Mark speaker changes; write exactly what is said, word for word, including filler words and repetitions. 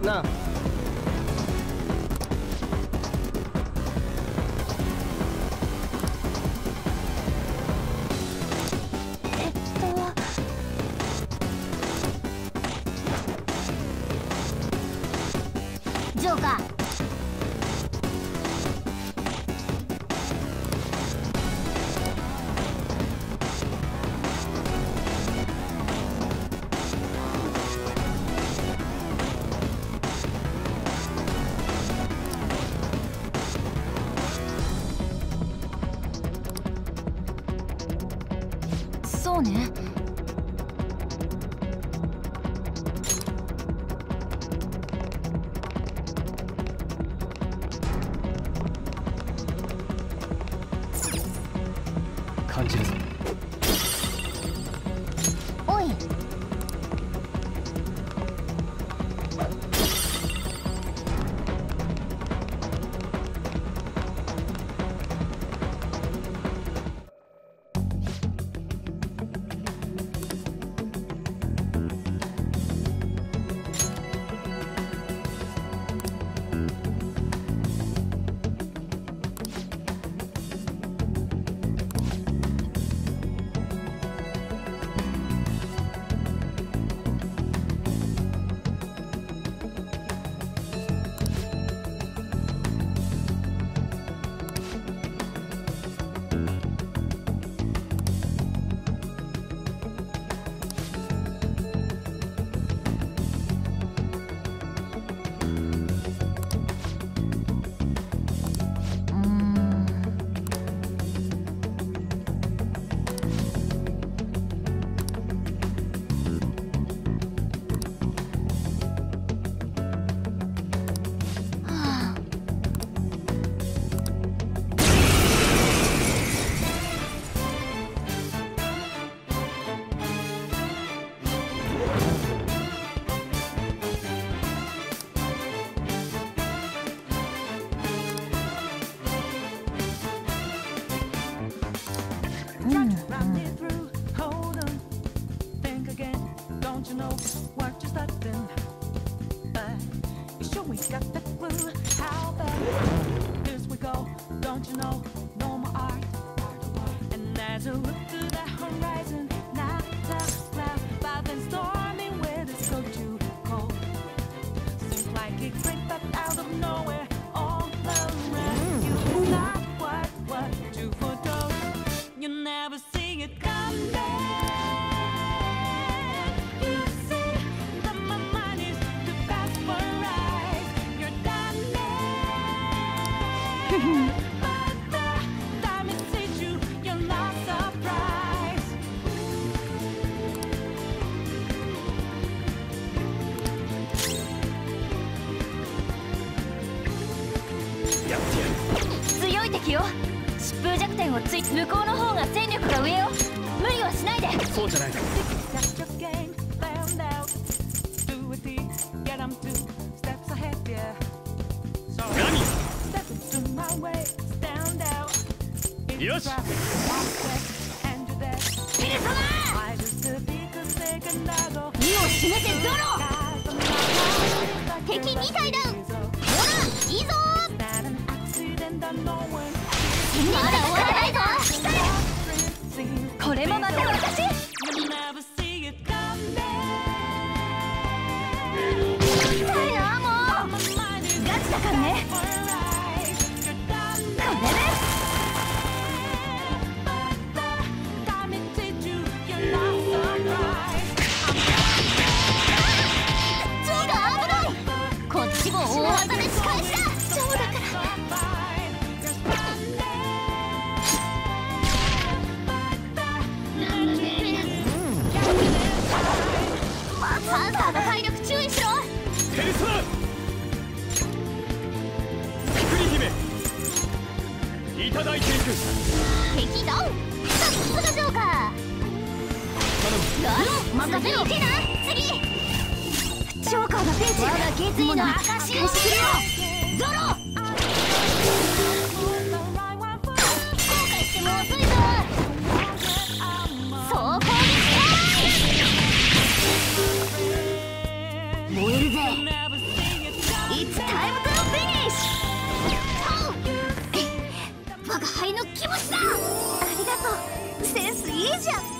Speaker 1: なあ。
Speaker 2: えっとジョーカー。そうね。
Speaker 1: 感じるぞ。
Speaker 2: おい。強い敵よ。疾風弱点をつい向こうの方が戦力が上よ。無理はしないで。
Speaker 1: そうじゃない。よし。
Speaker 2: ピルソナ意を示せゾロ。敵に体ダウン。ほらいいぞ。まだ終わらないぞ。これもまた私。痛いなもう。ガチだからね。これね。ジョーが危ない。こっちも大技で仕返しだ。ジョーだから。ハンターの体力注意しろ。
Speaker 1: ペルソナピクリ姫いただいていく。
Speaker 2: 敵ダウン。さすがジョーカー。頼む。任せろ。いけな次。ジョーカーのピンチ。我が決意の証しをするよ。ゾロ。後悔しても遅いぞ。そう攻撃しろ。燃えるぜ。 りがとう。センスいいじゃん。